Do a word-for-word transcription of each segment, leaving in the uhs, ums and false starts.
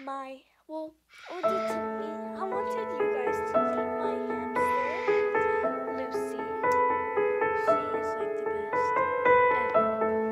my, well, I wanted to meet, I wanted you guys to meet my hamster, Lucy. She is like the best ever,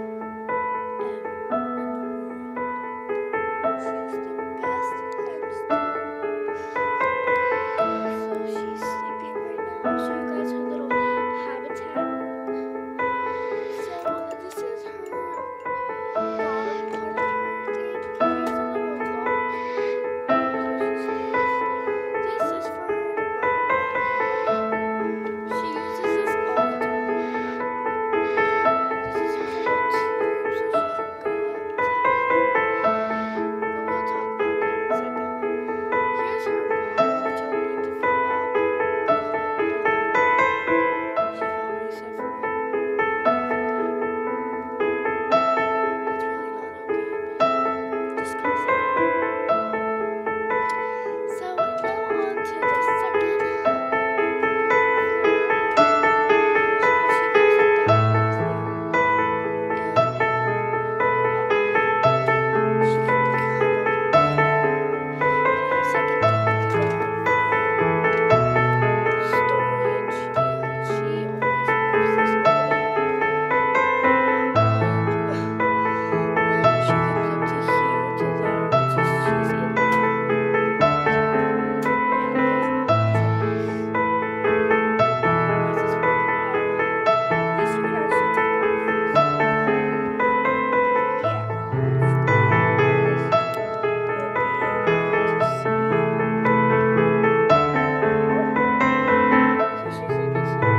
ever in the world. She's the best hamster. So she's sleeping right now. I'll show you guys her little habitat. So this is her bottom part of her thing. Here's a little lock. This is for her to run around. She uses this all the time. This is her little tube so she can go up to here. But we'll talk about that in a second. Here's her water, which I'm going to fill up. She probably suffering. That's really not okay, but just gonna say that. So now on to the second floor. So she goes up that one up there. And she can come up there. And her second thing is her storage, and she always moves this over there. And then she comes up to here to there, which is she's in there. So yeah, there's lots of this. There's this one pile. This you can actually take off. So yeah, so she's in this one.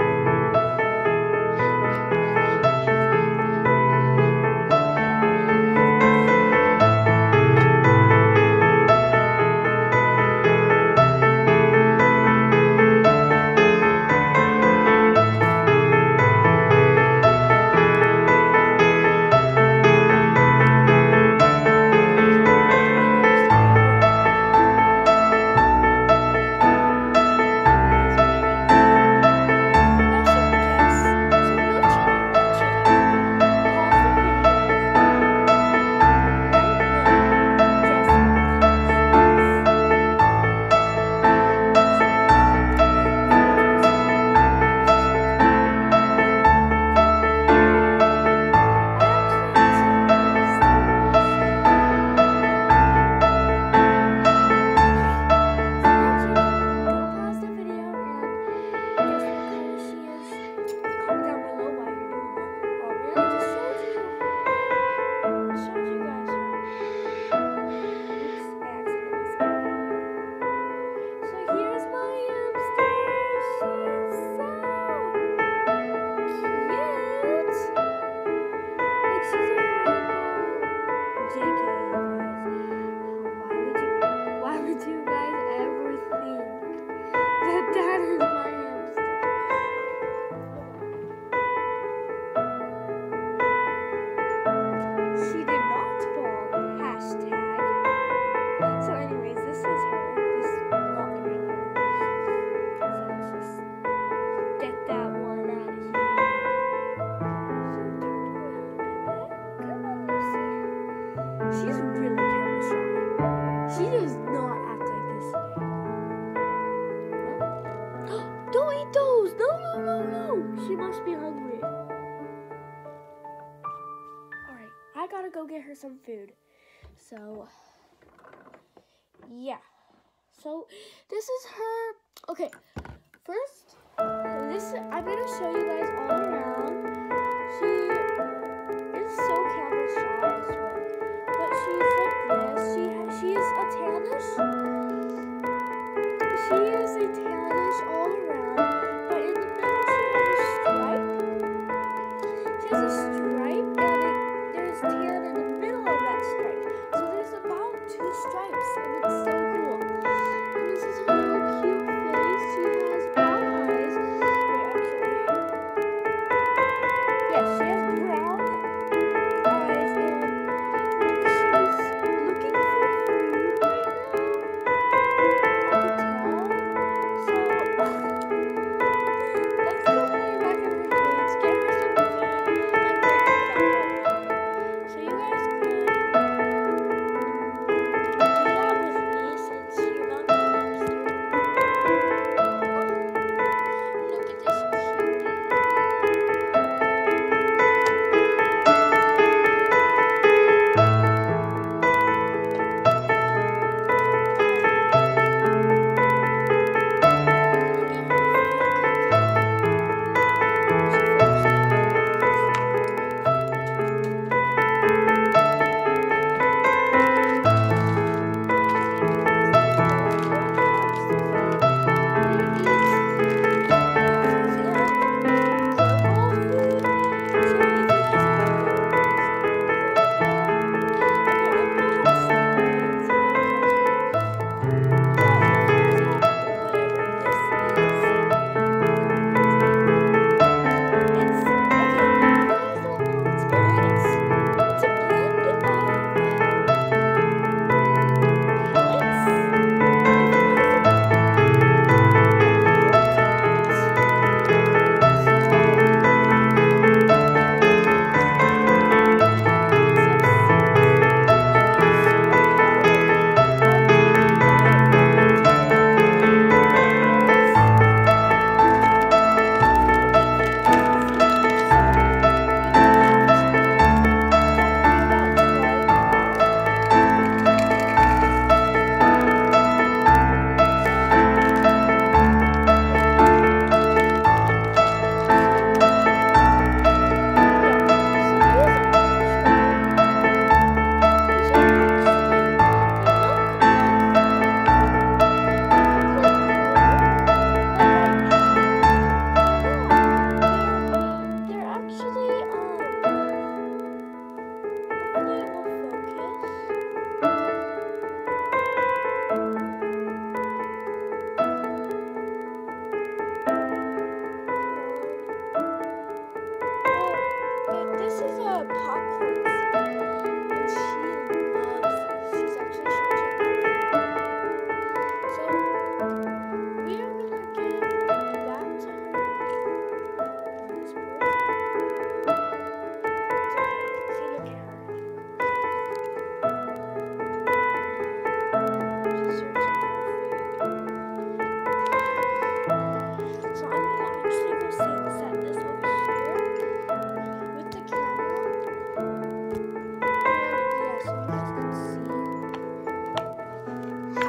She did not fall. Hashtag. So anyways, this is her. This is not the real her. So let's just get that one out of here. So turn around. Come on, Lucy. She's really camera shy. She does not act like this today. No? Don't eat those! No, no, no, no! She must be hungry. Alright, I gotta go get her some food. So, yeah. So, this is her. Okay, first, this I'm gonna show you guys all around. She is so camera shy, I swear. But she's like this. She ha- she is a tannish. She is a tannish all around. But in the middle, she has a stripe. She has a stripe, and it, there's tan in the middle of that stripe. So there's about two stripes, and it's so cool. And this is her little cute face. She has brown eyes. Wait, actually. Yes, she has brown eyes, and she's looking for food right now.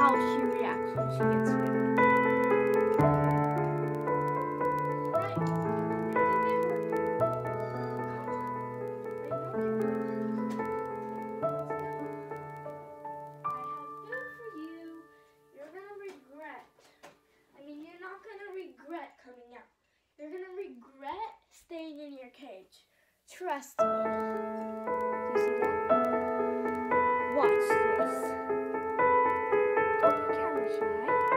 how she reacts when she gets scared. Alright, I'm gonna go get her. Come on. I know you're hungry. I have food for you. You're gonna regret. I mean, you're not gonna regret coming out. You're gonna regret staying in your cage. Trust me. Do you see that? Watch this. Don't be camera shy.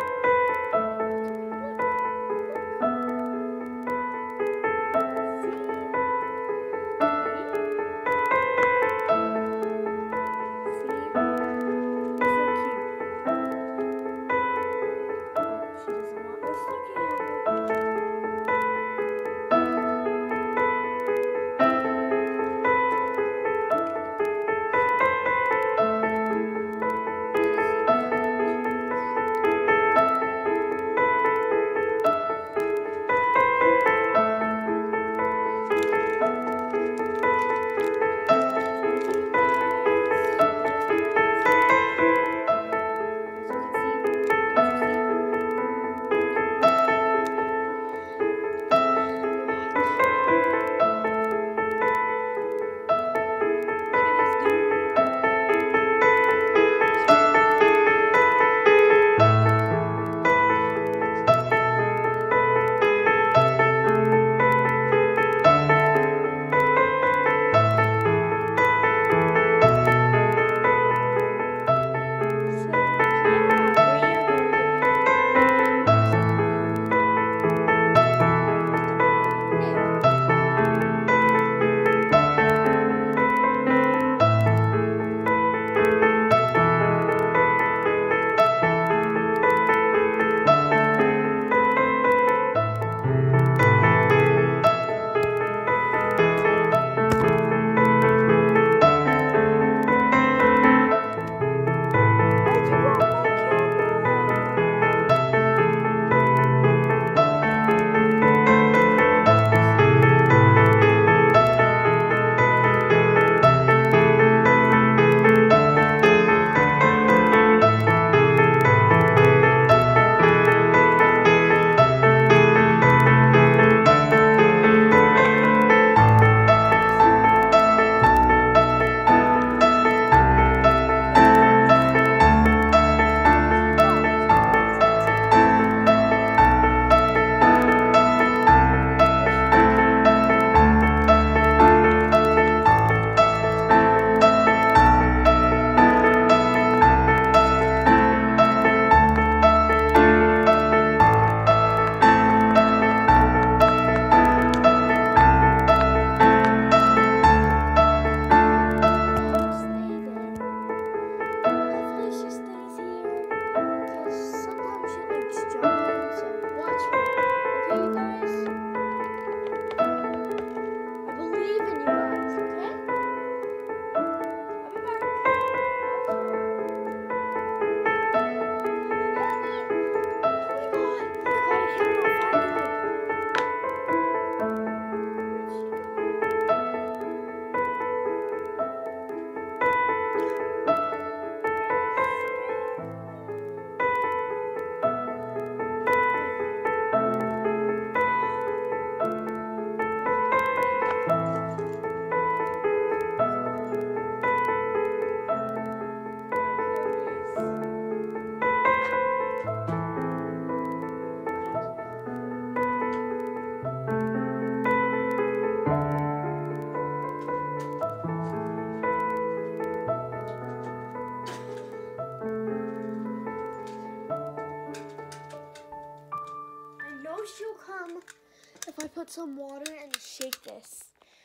If I put some water and shake this,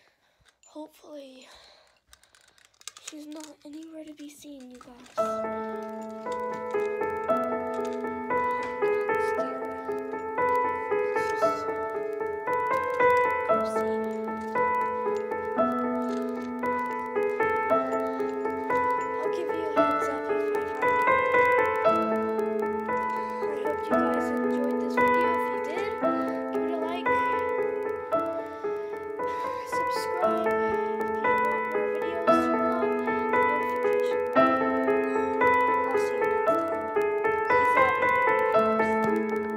hopefully she's not anywhere to be seen, you guys.